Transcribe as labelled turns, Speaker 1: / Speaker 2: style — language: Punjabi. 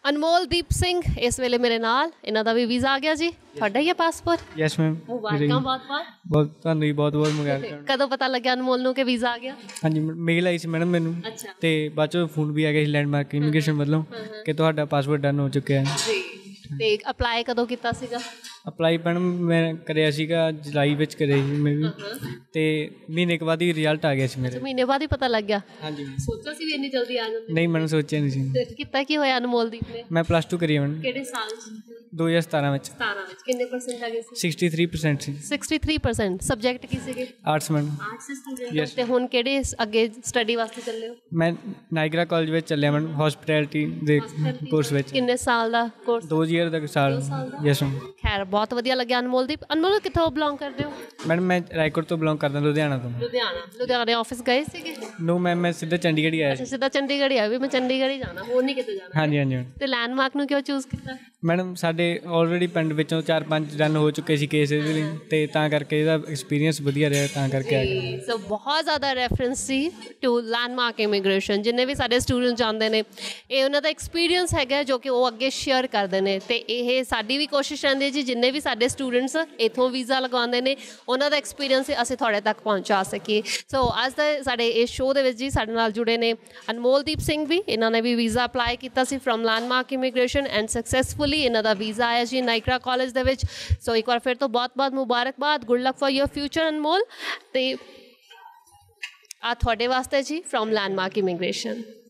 Speaker 1: ਅਨਮੋਲਦੀਪ ਸਿੰਘ ਇਸ ਵੇਲੇ ਮੇਰੇ ਨਾਲ, ਇਹਨਾਂ ਦਾ ਵੀ ਵੀਜ਼ਾ ਆ ਗਿਆ ਜੀ। ਤੁਹਾਡਾ ਹੀ ਹੈ ਪਾਸਪੋਰਟ?
Speaker 2: Yes ma'am.
Speaker 1: ਮੁਬਾਰਕਾਂ ਬਹੁਤ-ਬਹੁਤ।
Speaker 2: ਬਹੁਤ ਤੁਹਾਨੂੰ ਵੀ ਬਹੁਤ ਮੁਬਾਰਕਾਂ।
Speaker 1: ਕਦੋਂ ਪਤਾ ਲੱਗਿਆ ਅਨਮੋਲ ਨੂੰ ਕਿ ਵੀਜ਼ਾ ਆ ਗਿਆ?
Speaker 2: ਹਾਂਜੀ ਮੇਲ ਆਈ ਸੀ ਮੈਡਮ ਮੈਨੂੰ, ਤੇ ਬਾਅਦ ਚੋਂ ਫੋਨ ਵੀ ਆ ਗਿਆ ਸੀ ਲੈਂਡਮਾਰਕ ਇਮੀਗ੍ਰੇਸ਼ਨ ਵੱਲੋਂ ਕਿ ਤੁਹਾਡਾ ਪਾਸਪੋਰਟ ਡਨ ਹੋ ਚੁੱਕਿਆ ਹੈ
Speaker 1: ਜੀ। ਤੇ ਅਪਲਾਈ ਕਦੋਂ ਕੀਤਾ ਸੀਗਾ?
Speaker 2: ਅਪਲਾਈ ਮੈਡਮ ਮੈਂ ਕਰਿਆ ਸੀਗਾ ਜੁਲਾਈ ਵਿੱਚ ਕਰਿਆ ਸੀ ਮੈਂ ਵੀ, ਤੇ ਮਹੀਨੇ ਕੁ ਬਾਅਦ ਹੀ ਰਿਜ਼ਲਟ ਆ ਗਿਆ ਸੀ ਮੇਰੇ।
Speaker 1: ਮਹੀਨੇ ਬਾਅਦ ਹੀ ਪਤਾ ਲੱਗ ਗਿਆ?
Speaker 2: ਹਾਂਜੀ।
Speaker 1: ਸੋਚਿਆ ਸੀ ਵੀ ਇੰਨੀ ਜਲਦੀ ਆ ਜਾਂਦੇ?
Speaker 2: ਨਹੀਂ ਮੈਨੂੰ ਸੋਚਿਆ ਨਹੀਂ ਸੀ।
Speaker 1: ਕੀਤਾ ਕੀ ਹੋਇਆ ਅਨਮੋਲਦੀਪ ਨੇ?
Speaker 2: ਮੈਂ +2 ਕਰੀ ਮੈਡਮ।
Speaker 1: ਕਿਹੜੇ ਸਾਲ 'ਚ?
Speaker 2: 2017 ਵਿੱਚ।
Speaker 1: 17 ਵਿੱਚ। ਕਿੰਨੇ ਪਰਸੈਂਟ ਆ ਗਏ ਸੀ?
Speaker 2: 63% ਸੀ।
Speaker 1: 63%। ਸਬਜੈਕਟ ਕੀ ਸੀਗੇ?
Speaker 2: Arts madam.
Speaker 1: Arts student. ਤੇ ਹੁਣ ਕਿਹੜੇ ਅੱਗੇ ਸਟੱਡੀ ਵਾਸਤੇ ਚੱਲੇ ਹੋ?
Speaker 2: ਮੈਂ ਨਾਇਗਰਾ ਕਾਲਜ ਵਿੱਚ ਚੱਲਿਆ ਮੈਡਮ, ਹੌਸਪਿਟੈਲਿਟੀ ਦੇ ਕੋਰਸ ਵਿੱਚ।
Speaker 1: ਕਿੰਨੇ ਸਾਲ ਦਾ ਕੋਰਸ?
Speaker 2: 2 ਈਅਰ ਦਾ ਸਾਲ। Yes ma'am.
Speaker 1: ਖੈਰ ਬਹੁਤ ਵਧੀਆ ਲੱਗਿਆ ਅਨਮੋਲਦੀਪ। ਅਨਮੋਲ ਕਿੱਥੋਂ ਬਿਲੋਂਗ ਕਰਦੇ ਹੋ?
Speaker 2: ਮੈਡਮ ਮੈਂ ਰਾਏਕੋਟ ਤੋਂ ਬਿਲੋਂਗ ਕਰਦਾ, ਲੁਧਿਆਣਾ ਤੋਂ।
Speaker 1: ਲੁਧਿਆਣੇ ਆਫਿਸ ਗਏ ਸੀਗੇ?
Speaker 2: ਨੋ ਮੈਮ ਮੈਂ ਸਿੱਧਾ ਚੰਡੀਗੜ੍ਹ ਹੀ ਆਇਆ।
Speaker 1: ਅੱਛਾ ਸਿੱਧਾ ਚੰਡੀਗੜ੍ਹ ਹੀ ਆਇਆ ਵੀ ਮੈਂ ਚੰਡੀਗੜ੍ਹ ਹੀ ਜਾਣਾ, ਹੋਰ ਨਹੀਂ ਕਿਤੇ ਜਾਣਾ?
Speaker 2: ਹਾਂਜੀ ਹਾਂਜੀ।
Speaker 1: ਤੇ ਲੈਂਡਮਾਰਕ ਨੂੰ ਕਿਉਂ ਚੂਜ਼ ਕੀਤਾ?
Speaker 2: ਮੈਡਮ ਸਾਡੇ ਆਲਰੇਡੀ ਪਿੰਡ ਵਿੱਚੋਂ 4-5 ਰਨ ਹੋ ਚੁੱਕੇ ਸੀ ਕੇਸ ਇਹਦੇ ਲਈ, ਤੇ ਤਾਂ ਕਰਕੇ ਇਹਦਾ ਐਕਸਪੀਰੀਅੰਸ ਵਧੀਆ ਰਿਹਾ, ਤਾਂ ਕਰਕੇ ਆ ਗਿਆ।
Speaker 1: ਸੋ ਬਹੁਤ ਜ਼ਿਆਦਾ ਰੈਫਰੈਂਸ ਸੀ ਟੂ ਲੈਂਡਮਾਰਕ ਇਮੀਗ੍ਰੇਸ਼ਨ। ਜਿੰਨੇ ਵੀ ਸਾਡੇ ਸਟੂਡੈਂਟ ਜਾਂਦੇ ਨੇ, ਇਹ ਉਹਨਾਂ ਦਾ ਐਕਸਪੀਰੀਅੰਸ ਹੈਗਾ ਜੋ ਕਿ ਉਹ ਅੱਗੇ ਸ਼ੇਅਰ ਕਰਦੇ ਨੇ। ਤੇ ਇਹ ਸਾਡੀ ਵੀ ਕੋਸ਼ਿਸ਼ ਰਹਿੰਦੀ ਹੈ ਜੀ, ਜਿੰਨੇ ਵੀ ਸਾਡੇ ਸਟੂਡੈਂਟਸ ਇੱਥੋਂ ਵੀਜ਼ਾ ਲਗਵਾਉਂਦੇ ਨੇ ਉਹਨਾਂ ਦਾ ਐਕਸਪੀਰੀਅੰਸ ਅਸੀਂ ਤੁਹਾਡੇ ਤੱਕ ਪਹੁੰਚਾ ਸਕੀਏ। ਸੋ ਅੱਜ ਦਾ ਸਾਡੇ ਇਸ ਸ਼ੋਅ ਦੇ ਵਿੱਚ ਜੀ ਸਾਡੇ ਨਾਲ ਜੁੜੇ ਨੇ ਅਨਮੋਲਦੀਪ ਸਿੰਘ ਵੀ। ਇਹਨਾਂ ਨੇ ਵੀ ਵੀਜ਼ਾ ਅਪਲਾਈ ਕੀਤਾ ਸੀ from Landmark Immigration and successfully ਇਹਨਾਂ ਦਾ ਵੀਜ਼ਾ ਆਇਆ ਜੀ ਨਾਇਗਰਾ ਕਾਲਜ ਦੇ ਵਿੱਚ। ਸੋ ਇੱਕ ਵਾਰ ਫਿਰ ਤੋਂ ਬਹੁਤ-ਬਹੁਤ ਮੁਬਾਰਕਬਾਦ। Good luck for your future Anmol. ਤੇ ਆ ਤੁਹਾਡੇ ਵਾਸਤੇ ਜੀ ਫਰੋਮ ਲੈਂਡਮਾਰਕ ਇਮੀਗ੍ਰੇਸ਼ਨ।